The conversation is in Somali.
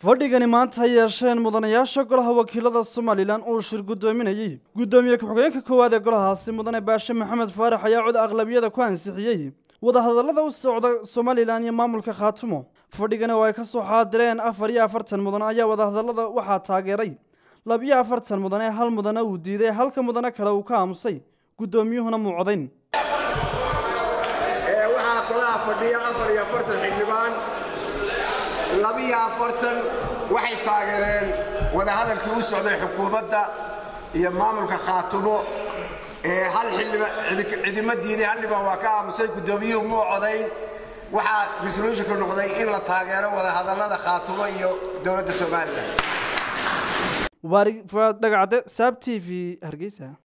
fadhigani maanta ay yeesheen mudanayaasha golaha wakiilada Somaliland oo shir gudoominayay gudoomiye ku-xigeenka koowaad ee golahaasi mudane Baashe Maxamed Faarax ayaa cod aqlabiyada ku ansixiyay wadahadalada u socda Somaliland iyo maamulka Khaatumo fadhigani oo ay ka soo xaadireen 44 mudan ayaa wadahadalada waxa taageeray 42 mudan hal mudan uu diiday halka mudan kale uu ka aamusay gudoomiyuhuna muu codayn waxa kala fadhiya 44 xildhibaan 42 waxay taageereen wadahadalkii u socday xukuumadda iyo maamulka Khaatumo hal xildhibaan cidima diiday hal dhibaa waa ka aamusay gudoomiyuhu muu codayn waxa resolution ku noqday in la taageero wadahadalada Khaatumo iyo dawladda Soomaaliland Mubarak Fuad Dhagacde, SAB TV, Hargeysa.